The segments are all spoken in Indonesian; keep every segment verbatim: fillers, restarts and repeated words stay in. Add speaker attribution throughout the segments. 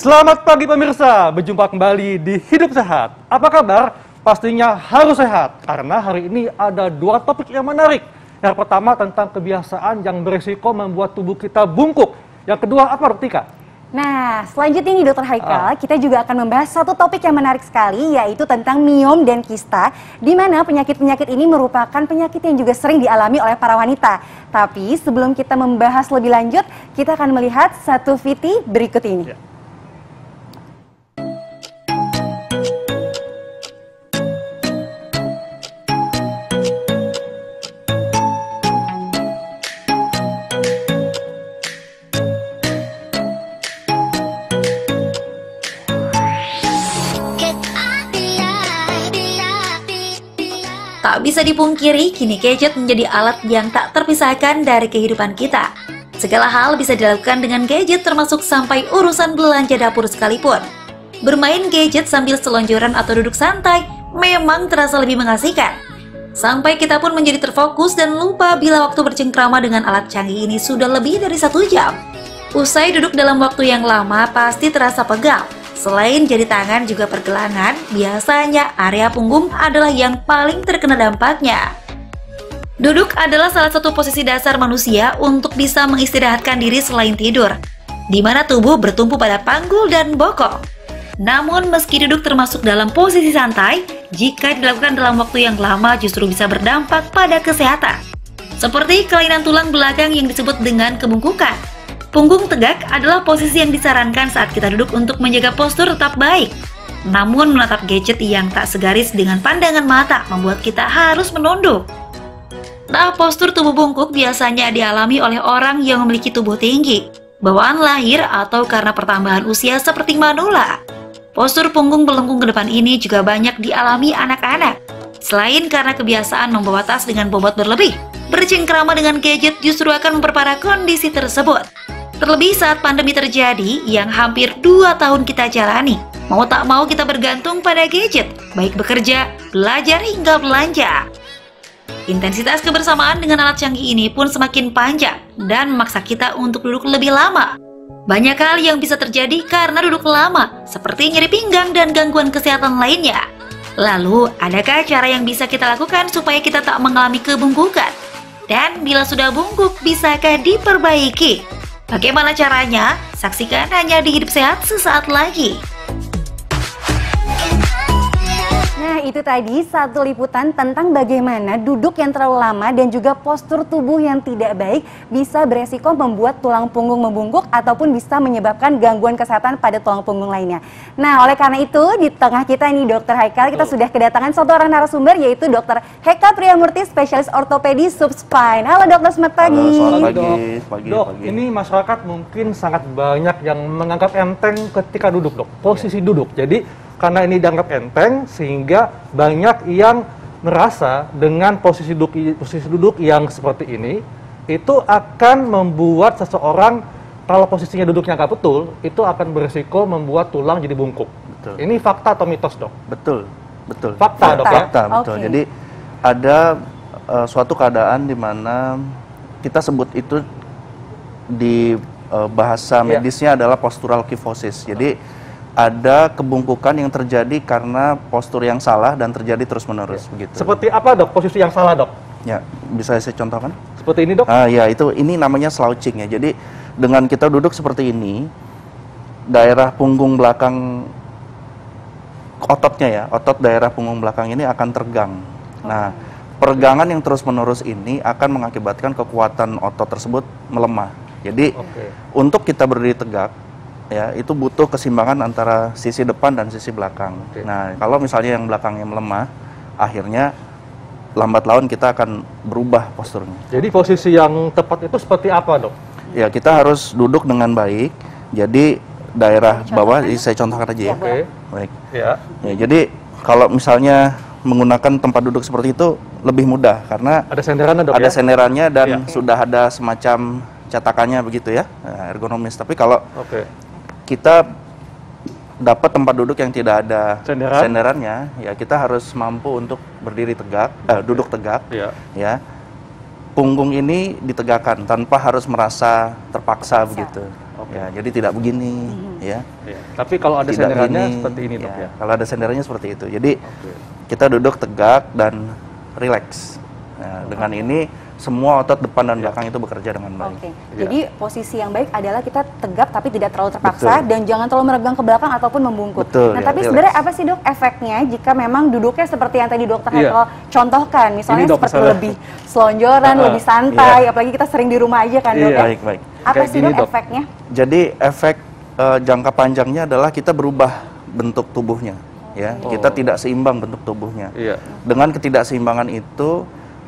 Speaker 1: Selamat pagi pemirsa, berjumpa kembali di Hidup Sehat. Apa kabar? Pastinya harus sehat, karena hari ini ada dua topik yang menarik. Yang pertama tentang kebiasaan yang berisiko membuat tubuh kita bungkuk. Yang kedua apa, Dok Tika?
Speaker 2: Nah, selanjutnya nih Dokter Haikal, ah. kita juga akan membahas satu topik yang menarik sekali, yaitu tentang miom dan kista, di mana penyakit-penyakit ini merupakan penyakit yang juga sering dialami oleh para wanita. Tapi sebelum kita membahas lebih lanjut, kita akan melihat satu V T berikut ini. Ya.
Speaker 3: Tak bisa dipungkiri, kini gadget menjadi alat yang tak terpisahkan dari kehidupan kita. Segala hal bisa dilakukan dengan gadget, termasuk sampai urusan belanja dapur sekalipun. Bermain gadget sambil selonjoran atau duduk santai memang terasa lebih mengasihkan. Sampai kita pun menjadi terfokus dan lupa bila waktu bercengkrama dengan alat canggih ini sudah lebih dari satu jam. Usai duduk dalam waktu yang lama, pasti terasa pegal. Selain jari tangan juga pergelangan, biasanya area punggung adalah yang paling terkena dampaknya. Duduk adalah salah satu posisi dasar manusia untuk bisa mengistirahatkan diri selain tidur, di mana tubuh bertumpu pada panggul dan bokong. Namun meski duduk termasuk dalam posisi santai, jika dilakukan dalam waktu yang lama justru bisa berdampak pada kesehatan. Seperti kelainan tulang belakang yang disebut dengan kebungkukan. Punggung tegak adalah posisi yang disarankan saat kita duduk untuk menjaga postur tetap baik. Namun menatap gadget yang tak segaris dengan pandangan mata membuat kita harus menunduk. Nah, postur tubuh bungkuk biasanya dialami oleh orang yang memiliki tubuh tinggi, bawaan lahir atau karena pertambahan usia seperti manula. Postur punggung melengkung ke depan ini juga banyak dialami anak-anak. Selain karena kebiasaan membawa tas dengan bobot berlebih, bercengkrama dengan gadget justru akan memperparah kondisi tersebut. Terlebih saat pandemi terjadi yang hampir dua tahun kita jalani. Mau tak mau kita bergantung pada gadget, baik bekerja, belajar hingga belanja. Intensitas kebersamaan dengan alat canggih ini pun semakin panjang dan memaksa kita untuk duduk lebih lama. Banyak hal yang bisa terjadi karena duduk lama, seperti nyeri pinggang dan gangguan kesehatan lainnya. Lalu, adakah cara yang bisa kita lakukan supaya kita tak mengalami kebungkukan? Dan bila sudah bungkuk, bisakah diperbaiki? Bagaimana caranya? Saksikan hanya di Hidup Sehat sesaat lagi.
Speaker 2: Nah, itu tadi satu liputan tentang bagaimana duduk yang terlalu lama dan juga postur tubuh yang tidak baik bisa beresiko membuat tulang punggung membungkuk ataupun bisa menyebabkan gangguan kesehatan pada tulang punggung lainnya. Nah, oleh karena itu di tengah kita ini Dokter Haikal, kita oh. sudah kedatangan satu orang narasumber, yaitu Dokter Heka Priyamurti, spesialis ortopedi subspine. Halo Dokter, selamat pagi.
Speaker 1: Halo, selamat pagi. Dok, pagi, dok pagi. Ini masyarakat mungkin sangat banyak yang menganggap enteng ketika duduk, Dok. Posisi duduk. Jadi karena ini dianggap enteng, sehingga banyak yang merasa dengan posisi duduk, posisi duduk yang seperti ini, itu akan membuat seseorang, kalau posisinya duduknya nggak betul, itu akan berisiko membuat tulang jadi bungkuk. Betul. Ini fakta atau mitos, Dok?
Speaker 4: Betul, betul.
Speaker 1: Fakta,
Speaker 4: fakta
Speaker 1: Dok, ya?
Speaker 4: Fakta, betul. Okay. Jadi ada uh, suatu keadaan di mana kita sebut itu di uh, bahasa medisnya yeah. adalah postural kyphosis. Jadi ada kebungkukan yang terjadi karena postur yang salah dan terjadi terus-menerus ya. Begitu.
Speaker 1: Seperti apa, Dok, posisi yang salah, Dok?
Speaker 4: Ya, bisa saya contohkan?
Speaker 1: Seperti ini, Dok?
Speaker 4: Ah, ya, itu ini namanya slouching ya. Jadi dengan kita duduk seperti ini, daerah punggung belakang ototnya ya, otot daerah punggung belakang ini akan tergang. Nah, peregangan yang terus-menerus ini akan mengakibatkan kekuatan otot tersebut melemah. Jadi okay. untuk kita berdiri tegak, ya itu butuh keseimbangan antara sisi depan dan sisi belakang. Okay. Nah, kalau misalnya yang belakangnya melemah, akhirnya lambat laun kita akan berubah posturnya.
Speaker 1: Jadi posisi yang tepat itu seperti apa, Dok?
Speaker 4: Ya, kita harus duduk dengan baik. Jadi daerah bawah, ini saya contohkan aja ya.
Speaker 1: Oke. Okay.
Speaker 4: Baik.
Speaker 1: Ya.
Speaker 4: Ya. Jadi kalau misalnya menggunakan tempat duduk seperti itu lebih mudah karena
Speaker 1: ada senderannya, Dok.
Speaker 4: Ada
Speaker 1: ya?
Speaker 4: senderannya dan
Speaker 1: ya.
Speaker 4: sudah ada semacam catakannya begitu ya, ergonomis. Tapi kalau
Speaker 1: okay.
Speaker 4: kita dapat tempat duduk yang tidak ada
Speaker 1: Senderan.
Speaker 4: senderannya, ya kita harus mampu untuk berdiri tegak, eh, duduk tegak,
Speaker 1: ya.
Speaker 4: ya. Punggung ini ditegakkan tanpa harus merasa terpaksa begitu.
Speaker 1: Okay.
Speaker 4: Ya, jadi tidak begini,
Speaker 2: Mm-hmm.
Speaker 4: ya.
Speaker 1: Ya. Tapi kalau ada
Speaker 4: Tidak
Speaker 1: senderannya
Speaker 4: gini,
Speaker 1: seperti ini dok ya.
Speaker 4: Kalau ada senderannya seperti itu. Jadi
Speaker 1: Okay.
Speaker 4: kita duduk tegak dan rileks. Nah, dengan ini semua otot depan dan
Speaker 1: Ya.
Speaker 4: belakang itu bekerja dengan baik.
Speaker 2: Oke,
Speaker 1: Ya.
Speaker 2: jadi posisi yang baik adalah kita tegap tapi tidak terlalu terpaksa
Speaker 4: Betul.
Speaker 2: dan jangan terlalu meregang ke belakang ataupun membungkuk.
Speaker 4: Betul,
Speaker 2: Nah,
Speaker 4: ya,
Speaker 2: tapi
Speaker 4: relax.
Speaker 2: sebenarnya apa sih dok efeknya jika memang duduknya seperti yang tadi dokter
Speaker 1: Iya.
Speaker 2: Hekel contohkan, misalnya
Speaker 1: Ini, Dok,
Speaker 2: seperti
Speaker 1: misalnya.
Speaker 2: lebih selonjoran,
Speaker 1: Ah,
Speaker 2: lebih santai,
Speaker 4: iya.
Speaker 2: apalagi kita sering di rumah aja kan dok
Speaker 1: Iya.
Speaker 2: ya?
Speaker 4: Baik, baik.
Speaker 2: Apa
Speaker 1: Kayak
Speaker 2: sih
Speaker 1: gini,
Speaker 2: dok
Speaker 1: Dok.
Speaker 2: efeknya?
Speaker 4: Jadi efek eh, jangka panjangnya adalah kita berubah bentuk tubuhnya, ya.
Speaker 1: Oh.
Speaker 4: Kita tidak seimbang bentuk tubuhnya.
Speaker 1: Iya.
Speaker 4: Dengan ketidakseimbangan itu,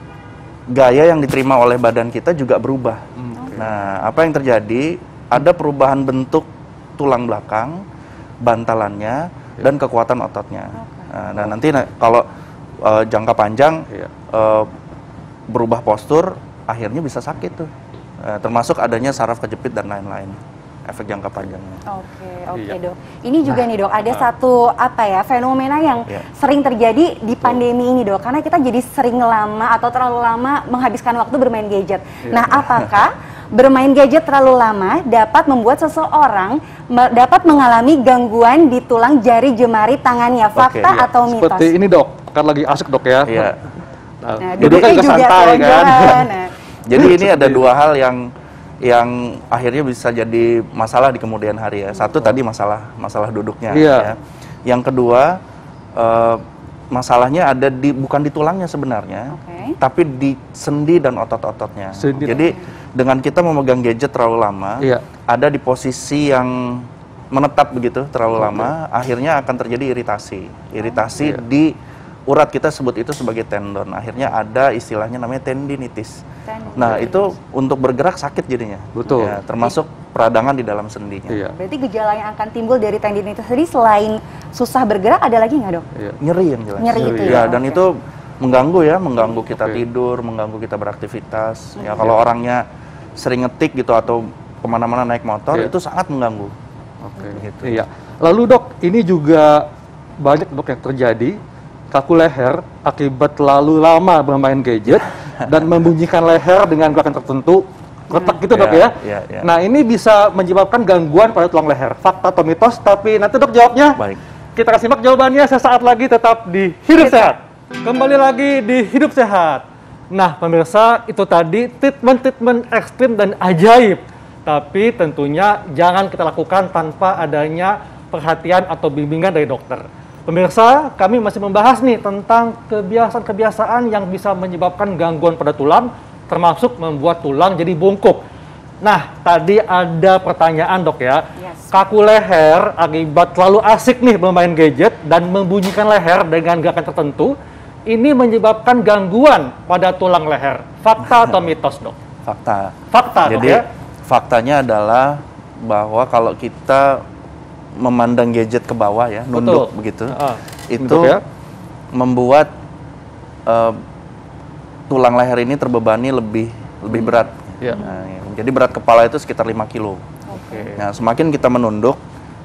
Speaker 4: gaya yang diterima oleh badan kita juga berubah.
Speaker 1: Hmm, oke.
Speaker 4: Nah, apa yang terjadi? Ada perubahan bentuk tulang belakang, bantalannya, dan kekuatan ototnya. Nah, dan nanti na- kalau eh, jangka panjang
Speaker 1: Iya.
Speaker 4: eh, berubah postur, akhirnya bisa sakit tuh. Eh, termasuk adanya saraf kejepit dan lain-lain. Efek jangka panjangnya.
Speaker 2: Oke, oke
Speaker 1: Iya.
Speaker 2: dok. Ini juga nih dok, ada satu apa ya fenomena yang
Speaker 4: Iya.
Speaker 2: sering terjadi di pandemi ini dok, karena kita jadi sering lama atau terlalu lama menghabiskan waktu bermain gadget.
Speaker 1: Iya.
Speaker 2: Nah, apakah bermain gadget terlalu lama dapat membuat seseorang me- dapat mengalami gangguan di tulang jari jemari tangannya? Fakta
Speaker 4: iya.
Speaker 2: atau mitos?
Speaker 1: Seperti ini dok, kan lagi asik dok ya.
Speaker 4: Iya.
Speaker 1: Nah,
Speaker 2: Nah,
Speaker 1: duduknya juga santai kan.
Speaker 2: selonjoran. Nah,
Speaker 4: Jadi ini ada dua hal yang yang akhirnya bisa jadi masalah di kemudian hari ya. Satu tadi masalah masalah duduknya.
Speaker 1: Iya.
Speaker 4: Ya. Yang kedua eh, masalahnya ada di bukan di tulangnya sebenarnya,
Speaker 2: Oke.
Speaker 4: tapi di sendi dan otot-ototnya.
Speaker 1: Sendi.
Speaker 4: Jadi dengan kita memegang gadget terlalu lama,
Speaker 1: Iya.
Speaker 4: ada di posisi yang menetap begitu terlalu lama, akhirnya akan terjadi iritasi. Iritasi
Speaker 1: Iya.
Speaker 4: di urat, kita sebut itu sebagai tendon. Akhirnya ada istilahnya namanya tendinitis.
Speaker 2: Tendinitis.
Speaker 4: Nah, itu untuk bergerak sakit jadinya.
Speaker 1: Betul.
Speaker 4: Ya, termasuk peradangan di dalam sendinya.
Speaker 1: Iya.
Speaker 2: berarti gejala yang akan timbul dari tendinitis tadi selain susah bergerak ada lagi nggak dok?
Speaker 1: Iya.
Speaker 4: Nyeri yang jelas.
Speaker 2: Nyeri itu
Speaker 4: Ya,
Speaker 2: ya,
Speaker 4: dan
Speaker 2: oke.
Speaker 4: itu mengganggu ya, mengganggu kita
Speaker 1: Oke.
Speaker 4: tidur, mengganggu kita beraktivitas. Ya, kalau orangnya sering ngetik gitu atau kemana-mana naik motor,
Speaker 1: Iya.
Speaker 4: itu sangat mengganggu.
Speaker 1: Oke.
Speaker 4: Gitu.
Speaker 1: Iya. Lalu dok, ini juga banyak dok yang terjadi kaku leher akibat terlalu lama bermain gadget dan membunyikan leher dengan gerakan tertentu, retak gitu dok
Speaker 4: Iya,
Speaker 1: ya.
Speaker 4: iya, iya.
Speaker 1: Nah ini bisa menyebabkan gangguan pada tulang leher. Fakta atau mitos? Tapi nanti dok jawabnya.
Speaker 4: Baik.
Speaker 1: Kita akan simak jawabannya sesaat lagi, tetap di Hidup Sehat. Kembali lagi di Hidup Sehat. Nah pemirsa, itu tadi treatment-treatment ekstrim dan ajaib. Tapi tentunya jangan kita lakukan tanpa adanya perhatian atau bimbingan dari dokter. Pemirsa, kami masih membahas nih tentang kebiasaan-kebiasaan yang bisa menyebabkan gangguan pada tulang, termasuk membuat tulang jadi bungkuk. Nah, tadi ada pertanyaan dok ya,
Speaker 2: Yes.
Speaker 1: kaku leher akibat terlalu asik nih bermain gadget dan membunyikan leher dengan gerakan tertentu, ini menyebabkan gangguan pada tulang leher. Fakta atau mitos dok?
Speaker 4: Fakta.
Speaker 1: Fakta dok
Speaker 4: Jadi
Speaker 1: ya?
Speaker 4: faktanya adalah bahwa kalau kita memandang gadget ke bawah ya, nunduk
Speaker 1: Betul.
Speaker 4: begitu,
Speaker 1: Ah,
Speaker 4: itu
Speaker 1: nunduk ya.
Speaker 4: membuat eh, tulang leher ini terbebani lebih lebih berat.
Speaker 1: Iya.
Speaker 4: Nah, ya. Jadi berat kepala itu sekitar lima kilo.
Speaker 1: Oke.
Speaker 4: Nah, semakin kita menunduk,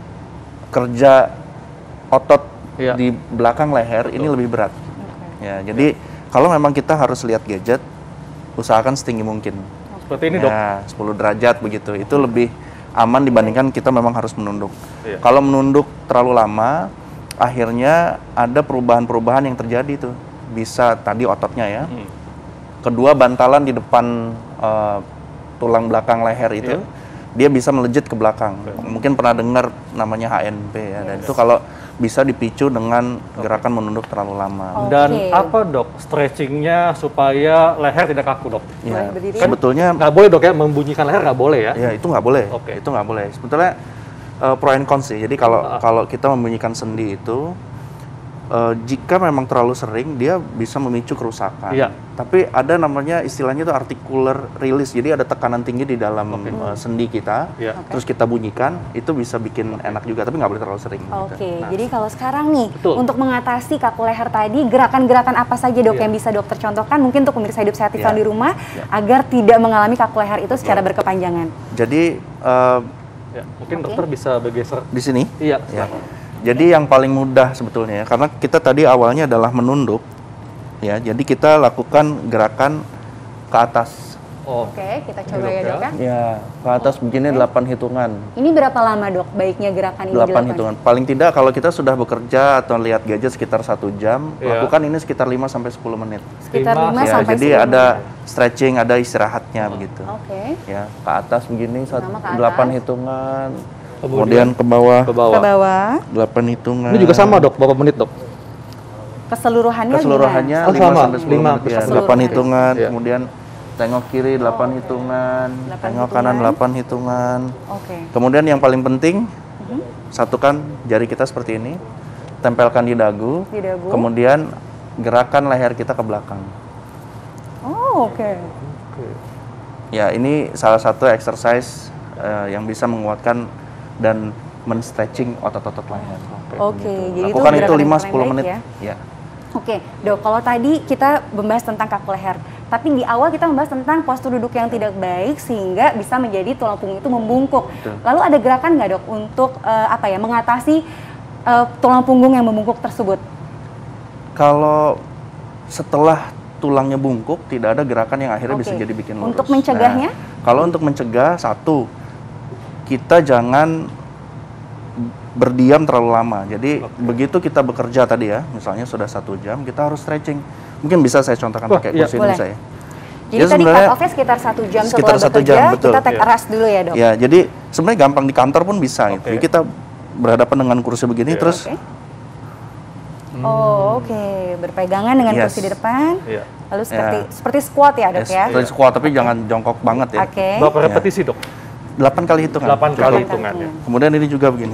Speaker 4: kerja otot
Speaker 1: Iya.
Speaker 4: di belakang leher ini lebih berat. Ya, jadi kalau memang kita harus lihat gadget, usahakan setinggi mungkin.
Speaker 1: Seperti ini dok.
Speaker 4: Ya, sepuluh derajat begitu. Itu lebih aman dibandingkan kita memang harus menunduk.
Speaker 1: Iya.
Speaker 4: Kalau menunduk terlalu lama, akhirnya ada perubahan-perubahan yang terjadi tuh. Bisa tadi ototnya ya.
Speaker 1: Hmm.
Speaker 4: Kedua, bantalan di depan eh, tulang belakang leher itu,
Speaker 1: Iya.
Speaker 4: dia bisa melejit ke belakang. Mungkin pernah dengar namanya H N P ya. Dan itu kalau bisa dipicu dengan gerakan menunduk terlalu lama.
Speaker 2: Oke.
Speaker 1: Dan apa dok stretchingnya supaya leher tidak kaku dok?
Speaker 4: Ya,
Speaker 2: Boleh berdiri?
Speaker 4: sebetulnya
Speaker 1: Nggak boleh dok ya, membunyikan leher nggak boleh ya?
Speaker 4: ya itu nggak boleh.
Speaker 1: Oke.
Speaker 4: Itu nggak boleh. Sebetulnya eh, pro and cons sih. Jadi kalau
Speaker 1: Ah.
Speaker 4: kalau kita membunyikan sendi itu, eh, jika memang terlalu sering, dia bisa memicu kerusakan.
Speaker 1: Iya.
Speaker 4: Tapi ada namanya istilahnya itu articular release. Jadi ada tekanan tinggi di dalam eh, sendi kita.
Speaker 1: Iya.
Speaker 4: Terus kita bunyikan, itu bisa bikin enak juga. Tapi nggak boleh terlalu sering.
Speaker 2: Oke,
Speaker 4: gitu.
Speaker 2: jadi kalau sekarang nih
Speaker 1: Betul.
Speaker 2: untuk mengatasi kaku leher tadi, gerakan-gerakan apa saja dok
Speaker 1: Iya.
Speaker 2: yang bisa dokter contohkan mungkin untuk pemirsa Hidup Sehat
Speaker 4: Iya.
Speaker 2: di rumah
Speaker 4: Iya.
Speaker 2: agar tidak mengalami kaku leher itu secara berkepanjangan.
Speaker 4: Jadi eh,
Speaker 1: Ya, mungkin
Speaker 2: Oke.
Speaker 1: dokter bisa bergeser.
Speaker 4: di sini.
Speaker 1: Iya.
Speaker 4: Ya. Jadi yang paling mudah sebetulnya ya, karena kita tadi awalnya adalah menunduk, ya. Jadi kita lakukan gerakan ke atas.
Speaker 1: Oh.
Speaker 2: Oke, kita coba
Speaker 1: Duduk
Speaker 2: ya
Speaker 1: ya.
Speaker 2: dok ya.
Speaker 4: Ya, ke atas begini delapan hitungan.
Speaker 2: Ini berapa lama dok baiknya gerakan ini
Speaker 4: delapan
Speaker 2: dilakukan?
Speaker 4: hitungan. Paling tidak kalau kita sudah bekerja atau lihat gadget sekitar satu jam,
Speaker 1: Iya.
Speaker 4: lakukan ini sekitar lima sampai sepuluh menit.
Speaker 2: Sekitar
Speaker 1: Lima,
Speaker 2: lima
Speaker 4: Ya,
Speaker 2: sampai
Speaker 4: jadi
Speaker 2: sepuluh
Speaker 4: ada
Speaker 2: menit.
Speaker 4: stretching, ada istirahatnya begitu.
Speaker 2: Oke.
Speaker 4: Ya, ke atas begini satu,
Speaker 2: Pertama ke atas.
Speaker 4: delapan hitungan.
Speaker 1: Kemudian
Speaker 4: Kemudian ke bawah
Speaker 1: Ke
Speaker 2: Ke
Speaker 1: bawah.
Speaker 2: bawah.
Speaker 4: delapan hitungan.
Speaker 1: Ini juga sama dok, berapa menit dok?
Speaker 2: Keseluruhannya
Speaker 4: Keseluruhannya
Speaker 1: Oh,
Speaker 4: lima
Speaker 1: sama.
Speaker 4: sampai sepuluh
Speaker 1: Lima
Speaker 4: menit.
Speaker 1: sampai
Speaker 4: Ya,
Speaker 1: sepuluh
Speaker 4: delapan
Speaker 2: menit.
Speaker 4: hitungan,
Speaker 1: Iya.
Speaker 4: kemudian tengok kiri delapan hitungan,
Speaker 2: Delapan
Speaker 4: tengok
Speaker 2: hitungan.
Speaker 4: kanan delapan hitungan.
Speaker 2: gimana? Oke.
Speaker 4: Kemudian yang paling penting, satukan jari kita seperti ini, tempelkan di dagu,
Speaker 2: Di dagu.
Speaker 4: kemudian gerakan leher kita ke belakang.
Speaker 2: Oh, oke.
Speaker 4: Ya, ini salah satu exercise eh, yang bisa menguatkan dan men-stretching otot-otot leher.
Speaker 2: Oke, jadi itu
Speaker 4: Lakukan itu
Speaker 2: gerakan
Speaker 4: lima
Speaker 2: yang
Speaker 4: sampai sepuluh
Speaker 2: paling
Speaker 4: menit.
Speaker 2: baik
Speaker 4: Ya.
Speaker 2: Oke, dok, kalau tadi kita membahas tentang kaku leher, tapi di awal kita membahas tentang postur duduk yang tidak baik sehingga bisa menjadi tulang punggung itu membungkuk.
Speaker 4: Betul.
Speaker 2: Lalu ada gerakan nggak dok untuk eh, apa ya mengatasi eh, tulang punggung yang membungkuk tersebut?
Speaker 4: Kalau setelah tulangnya bungkuk, tidak ada gerakan yang akhirnya bisa
Speaker 2: Oke.
Speaker 4: jadi bikin lurus.
Speaker 2: Untuk mencegahnya?
Speaker 4: Nah, kalau untuk mencegah, satu, kita jangan berdiam terlalu lama. Jadi begitu kita bekerja tadi ya, misalnya sudah satu jam, kita harus stretching. Mungkin bisa saya contohkan
Speaker 1: Wah,
Speaker 4: pakai
Speaker 1: iya.
Speaker 4: kursi
Speaker 2: Boleh.
Speaker 4: ini saya.
Speaker 2: Jadi
Speaker 4: Ya,
Speaker 2: tadi
Speaker 4: sebenarnya
Speaker 2: cut off-nya sekitar satu jam
Speaker 4: sekitar
Speaker 2: setelah
Speaker 4: satu
Speaker 2: bekerja,
Speaker 4: jam, betul.
Speaker 2: kita take
Speaker 1: Iya.
Speaker 2: a rest dulu ya dok?
Speaker 4: Ya, jadi sebenarnya gampang di kantor pun bisa. Gitu.
Speaker 1: Oke.
Speaker 4: Jadi kita berhadapan dengan kursi begini,
Speaker 1: Iya.
Speaker 4: terus
Speaker 2: Oke. Oh, oke. Berpegangan dengan
Speaker 4: Yes.
Speaker 2: kursi di depan.
Speaker 1: Iya.
Speaker 2: Lalu seperti
Speaker 4: Ya.
Speaker 2: seperti squat ya dok ya?
Speaker 4: seperti squat, tapi jangan jongkok banget ya.
Speaker 2: Oke.
Speaker 1: Berapa
Speaker 4: Iya.
Speaker 1: repetisi dok?
Speaker 4: Delapan kali hitungan.
Speaker 1: Delapan
Speaker 4: Cukup.
Speaker 1: kali hitungannya.
Speaker 4: Kemudian ini juga begini.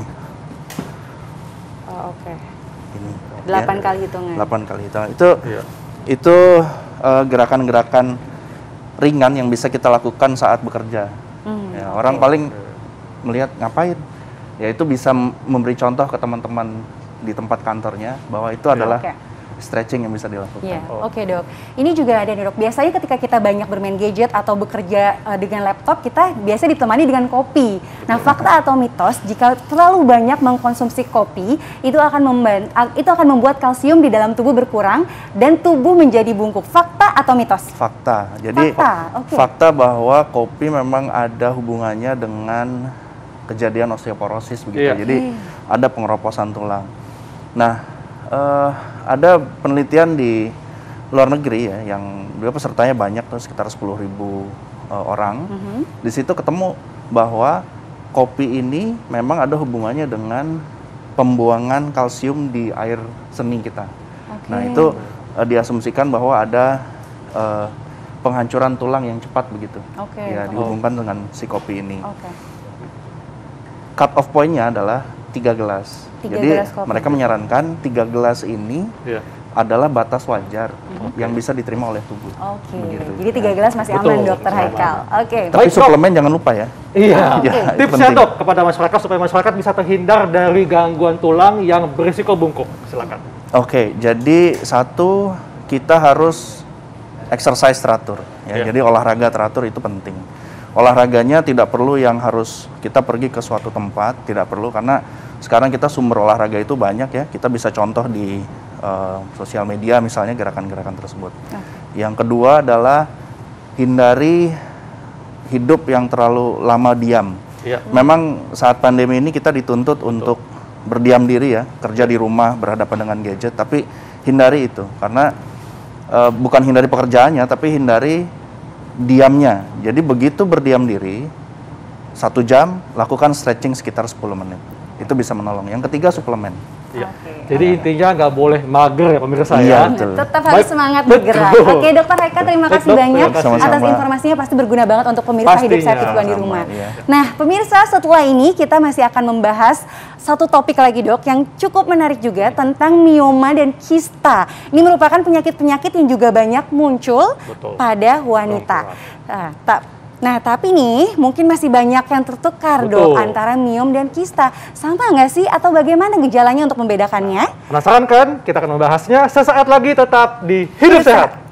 Speaker 2: Oh, oke.
Speaker 4: Ini.
Speaker 2: Delapan
Speaker 4: Ya.
Speaker 2: kali hitungan.
Speaker 4: Delapan kali hitungan. Itu
Speaker 1: Iya.
Speaker 4: itu eh, gerakan-gerakan ringan yang bisa kita lakukan saat bekerja.
Speaker 2: Hmm,
Speaker 4: Ya, orang paling melihat ngapain? Ya itu bisa m- memberi contoh ke teman-teman di tempat kantornya bahwa itu adalah
Speaker 2: Oke.
Speaker 4: stretching yang bisa dilakukan.
Speaker 2: Iya,
Speaker 1: Oh.
Speaker 2: oke dok. Ini juga ada nih dok. Biasanya ketika kita banyak bermain gadget atau bekerja eh, dengan laptop, kita biasa ditemani dengan kopi. Nah, fakta atau mitos jika terlalu banyak mengkonsumsi kopi, itu akan memban- a- itu akan membuat kalsium di dalam tubuh berkurang dan tubuh menjadi bungkuk. Fakta atau mitos?
Speaker 4: Fakta. Jadi
Speaker 2: Fakta, oke.
Speaker 4: fakta bahwa kopi memang ada hubungannya dengan kejadian osteoporosis begitu.
Speaker 1: Iya.
Speaker 4: Jadi ada pengeroposan tulang. Nah, eh, ada penelitian di luar negeri ya yang dia pesertanya banyak tuh sekitar sepuluh ribu eh, orang.
Speaker 2: Mhm.
Speaker 4: Di situ ketemu bahwa kopi ini memang ada hubungannya dengan pembuangan kalsium di air seni kita.
Speaker 2: Oke.
Speaker 4: Nah, itu eh, diasumsikan bahwa ada eh, penghancuran tulang yang cepat begitu.
Speaker 2: Oke.
Speaker 4: Ya,
Speaker 2: Oh.
Speaker 4: dihubungkan dengan si kopi ini.
Speaker 2: Oke.
Speaker 4: Cut off point-nya adalah tiga gelas.
Speaker 2: Tiga
Speaker 4: Jadi
Speaker 2: gelas kopi.
Speaker 4: mereka menyarankan tiga gelas ini
Speaker 1: Iya.
Speaker 4: adalah batas wajar yang bisa diterima oleh tubuh.
Speaker 2: Oke.
Speaker 4: Begitu.
Speaker 2: Jadi tiga gelas masih
Speaker 1: Betul.
Speaker 2: aman dokter Haikal. Oke.
Speaker 4: Tapi
Speaker 1: Baik, Dok.
Speaker 4: suplemen jangan lupa ya.
Speaker 1: Iya.
Speaker 2: Oke.
Speaker 4: Ya, itu
Speaker 1: Tipsnya
Speaker 4: penting.
Speaker 1: dok kepada masyarakat supaya masyarakat bisa terhindar dari gangguan tulang yang berisiko bungkuk. Silakan.
Speaker 4: Oke, jadi satu kita harus exercise teratur. Ya,
Speaker 1: Iya.
Speaker 4: Jadi olahraga teratur itu penting. Olahraganya tidak perlu yang harus kita pergi ke suatu tempat, tidak perlu karena sekarang kita sumber olahraga itu banyak ya. Kita bisa contoh di eh, sosial media misalnya gerakan-gerakan tersebut. Yang kedua adalah hindari hidup yang terlalu lama diam.
Speaker 1: Iya.
Speaker 4: Memang saat pandemi ini kita dituntut untuk berdiam diri ya, kerja di rumah, berhadapan dengan gadget, tapi hindari itu karena eh, bukan hindari pekerjaannya, tapi hindari diamnya. Jadi begitu berdiam diri satu jam, lakukan stretching sekitar sepuluh menit. Itu bisa menolong. Yang ketiga suplemen.
Speaker 1: Iya.
Speaker 2: Oke.
Speaker 1: Jadi intinya nggak boleh mager ya pemirsa
Speaker 4: Iya,
Speaker 1: ya.
Speaker 4: betul.
Speaker 2: Tetap harus
Speaker 1: Baik.
Speaker 2: semangat
Speaker 1: Betul.
Speaker 2: bergerak. Oke, dokter Haikal, terima
Speaker 1: Baik,
Speaker 2: kasih
Speaker 1: Dok.
Speaker 2: banyak
Speaker 1: Terima kasih.
Speaker 2: atas
Speaker 4: Sama-sama.
Speaker 2: informasinya, pasti berguna banget untuk pemirsa Hidup
Speaker 1: Pastinya.
Speaker 2: Sehat Tujuan di
Speaker 4: Sama-sama,
Speaker 2: rumah.
Speaker 4: iya.
Speaker 2: Nah, pemirsa, setelah ini kita masih akan membahas satu topik lagi dok yang cukup menarik juga tentang mioma dan kista. Ini merupakan penyakit-penyakit yang juga banyak muncul
Speaker 1: Betul.
Speaker 2: pada wanita. Nah, tak Nah, tapi nih mungkin masih banyak yang tertukar dok
Speaker 1: Betul.
Speaker 2: antara miom dan kista. Sama nggak sih atau bagaimana gejalanya untuk membedakannya?
Speaker 1: Penasaran kan? Kita akan membahasnya sesaat lagi tetap di Hidup Sehat.